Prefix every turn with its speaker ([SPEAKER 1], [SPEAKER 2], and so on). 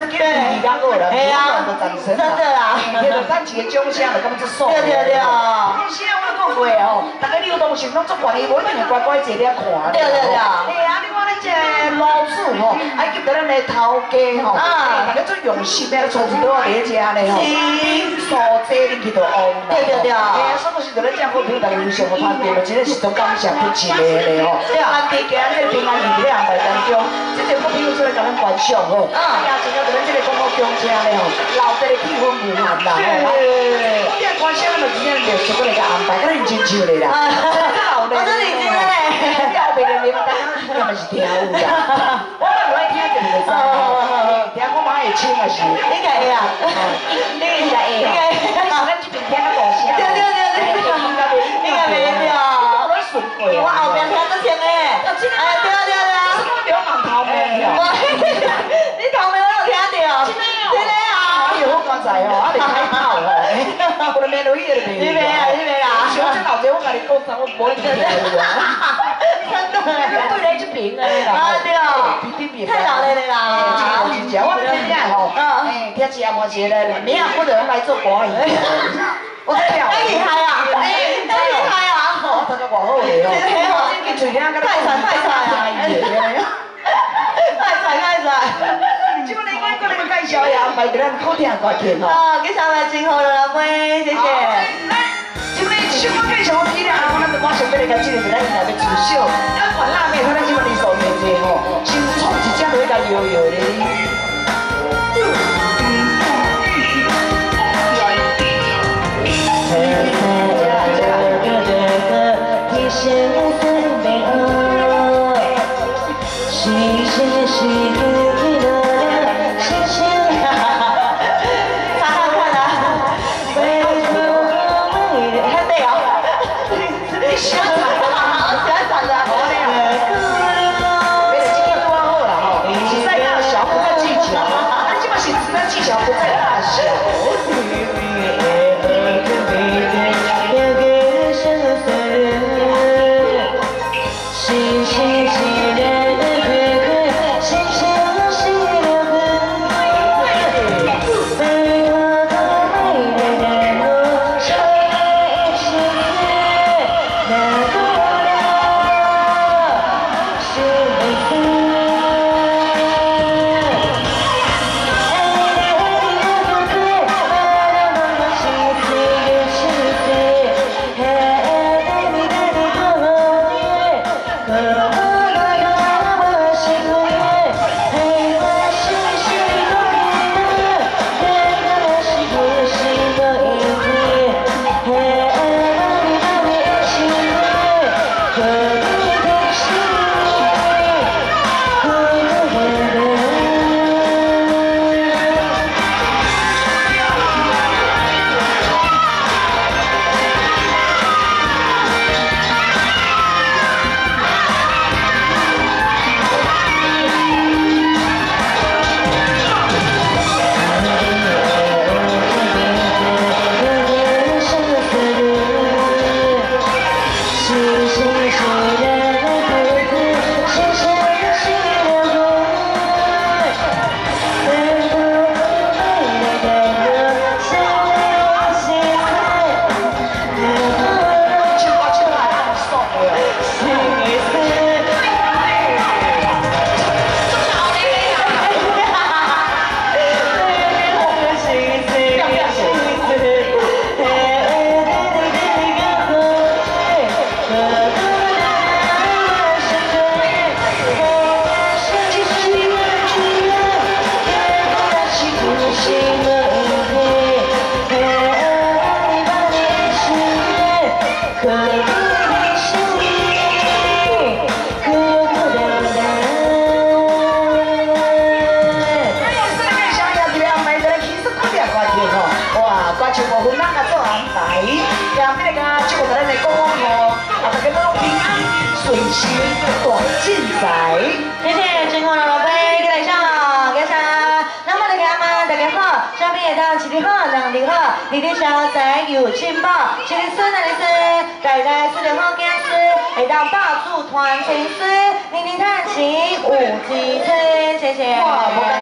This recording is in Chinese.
[SPEAKER 1] 去比较好了，哎呀，都掌声真的啦，迄个咱一个奖项就感觉爽。对对对。现在我讲过哦，大家流动性拢足悬，伊无一定会乖乖坐咧看。对对对。哎呀，你看咱这老鼠吼，爱及到咱的头家吼，大家足用心咧，厝子都要伫遮咧吼，素质恁去就旺啦。对对对。哎呀，什么时阵咱这好朋友大家互相个团结，真的是都感谢不尽的咧吼。对啊。安迪今日平安日咧安排当中，这个好朋友出来甲咱观赏吼，也真正对咱这个广告中车咧吼，老地的气氛无限啦。我听观赏咱就真正就随便来甲安排，甲认真唱咧啦。我真认真咧，了袂了，你们当然是跳舞啦。我唔爱听就袂知，听我妈会唱也是。应该会啊，你应该会啊。咱这边听较大声。对对对对，应该袂了。我顺过。我后边听得清诶。哎，对啊对啊对啊。什么流氓头毛？你头毛我有听到。真的哦。真的啊。哎呦，我刚才哦，还没开炮哦。我的面都迄个袂。你袂啊，你袂啊。小姐老姐，我甲你讲啥，我无会听的。真的。对来这边的啦。啊对啊。太老了啦。真正，我听听吼，听一下我觉得，明啊，我就来做歌艺。我跳。太厉害啊！哎，太厉害啊！我真个偌好个哦。这个嘴脸个太帅太帅啊！太帅太帅！即个你我个你介绍呀，卖得咱好听歌曲吼。哦，介绍来真好了，老妹，谢谢。即个这首歌介绍我听了，我咱就马上要来甲这个咱现在要出手，啊，管辣妹，咱即个李素妹姐吼，先创一只落去甲摇摇咧。进仔，谢谢真空的宝贝，给来上了，给上了。那么大家们，大家好，上面也到齐你好，两你好，你的小仔有劲爆，今天孙的是改在4点后电视，会到霸主团青丝，聆听叹息5级次，谢谢。